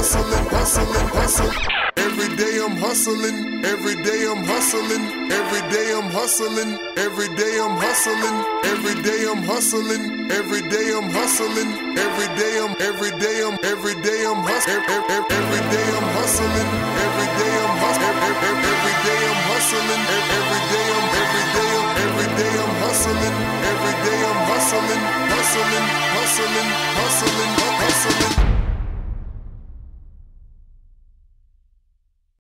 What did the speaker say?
hustling. Every day I'm hustling, every day I'm hustling, every day I'm hustling, every day I'm hustling, every day I'm hustling, every day I'm hustling, every day I'm hustling, every day I'm hustling, every day I'm hustling, every day I'm hustling, every day I'm hustling, every day I'm hustling, hustling.